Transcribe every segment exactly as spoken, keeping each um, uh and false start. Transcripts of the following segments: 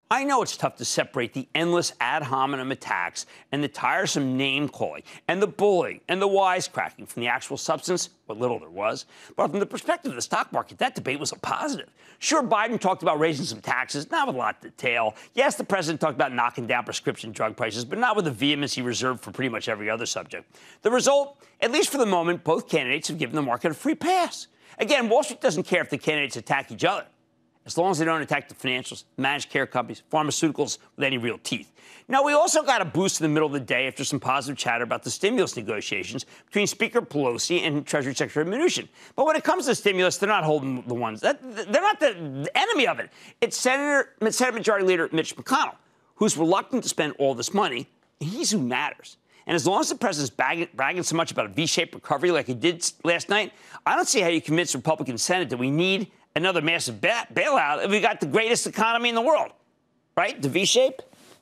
I know it's tough to separate the endless ad hominem attacks and the tiresome name-calling and the bullying and the wisecracking from the actual substance, what little there was. But from the perspective of the stock market, that debate was a positive. Sure, Biden talked about raising some taxes, not with a lot of detail. Yes, the president talked about knocking down prescription drug prices, but not with the vehemence he reserved for pretty much every other subject. The result, at least for the moment, both candidates have given the market a free pass. Again, Wall Street doesn't care if the candidates attack each other, as long as they don't attack the financials, managed care companies, pharmaceuticals with any real teeth. Now, we also got a boost in the middle of the day after some positive chatter about the stimulus negotiations between Speaker Pelosi and Treasury Secretary Mnuchin. But when it comes to stimulus, they're not holding the ones. That, they're not the enemy of it. It's Senator, Senate Majority Leader Mitch McConnell, who's reluctant to spend all this money, and he's who matters. And as long as the president's bragging, bragging so much about a V-shaped recovery like he did last night, I don't see how you convince the Republican Senate that we need another massive ba- bailout if we got the greatest economy in the world, right? The V-shape?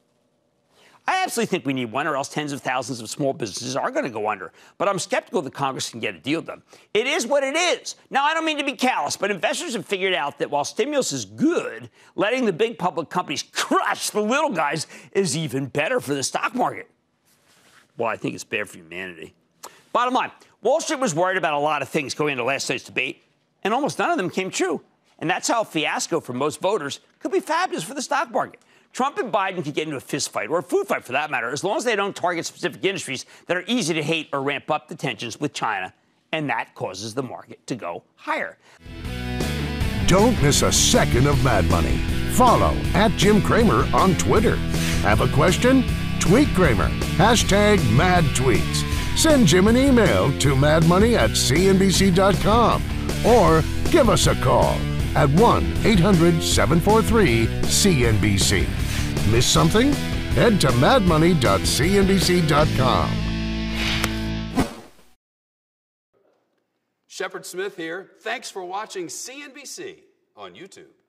I absolutely think we need one, or else tens of thousands of small businesses are going to go under. But I'm skeptical that Congress can get a deal done. It is what it is. Now, I don't mean to be callous, but investors have figured out that while stimulus is good, letting the big public companies crush the little guys is even better for the stock market. Well, I think it's bad for humanity. Bottom line, Wall Street was worried about a lot of things going into last night's debate, and almost none of them came true. And that's how a fiasco for most voters could be fabulous for the stock market. Trump and Biden could get into a fist fight, or a food fight for that matter, as long as they don't target specific industries that are easy to hate or ramp up the tensions with China. And that causes the market to go higher. Don't miss a second of Mad Money. Follow at Jim Cramer on Twitter. Have a question? Tweet Cramer. Hashtag mad tweets. Send Jim an email to madmoney at c n b c dot com or give us a call at one eight hundred seven four three C N B C. Miss something? Head to mad money dot c n b c dot com. Shepard Smith here. Thanks for watching C N B C on YouTube.